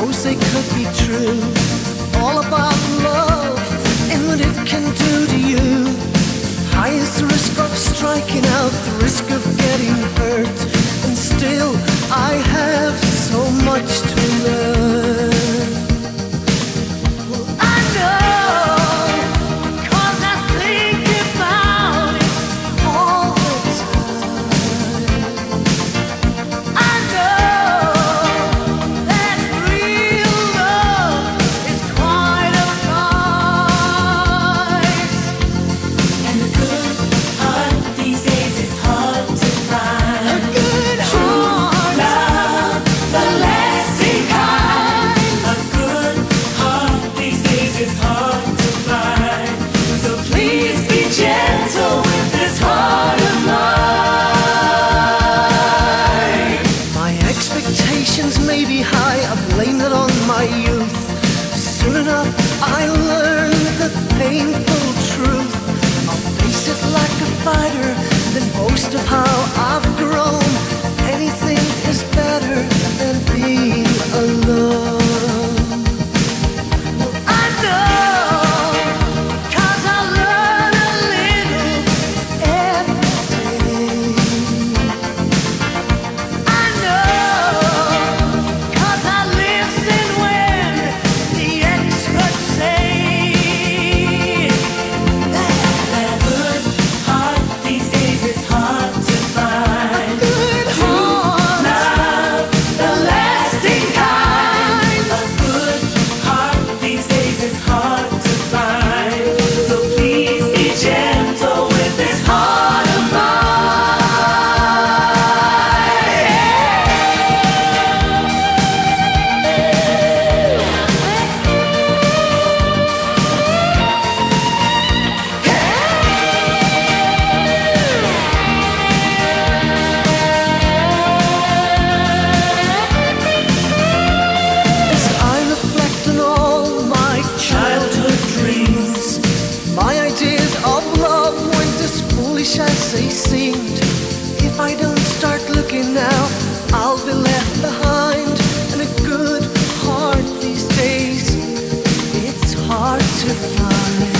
those they could be true. All about love and what it can do to you. Highest risk of striking out, the risk of getting hurt. And still I have so much to learn. Well, I know, 'cause I think about it all the time. I know that real love is quite a price. And a good heart these days is hard to find. A good heart, Love, the lasting kind. A good heart these days is hard to find. So please be gentle with this heart of mine. my expectations may be high, I blame it on my youth. Soon enough I learned the painful truth. I'll face it like a fighter, then boast of how I've grown. Anything is better than being alone. Well, I know, 'cause I learn a little every day. I know, 'cause I listen when the experts say that A good heart these days is hard to find. good heart, Love, the lasting kind. A good heart these days is hard to find. So please be gentle with this heart of as I reflect on all my childhood dreams, my ideas of love weren't as foolish as they seemed. If I don't start looking now, I'll be left behind. And a good heart these days, it's hard to find.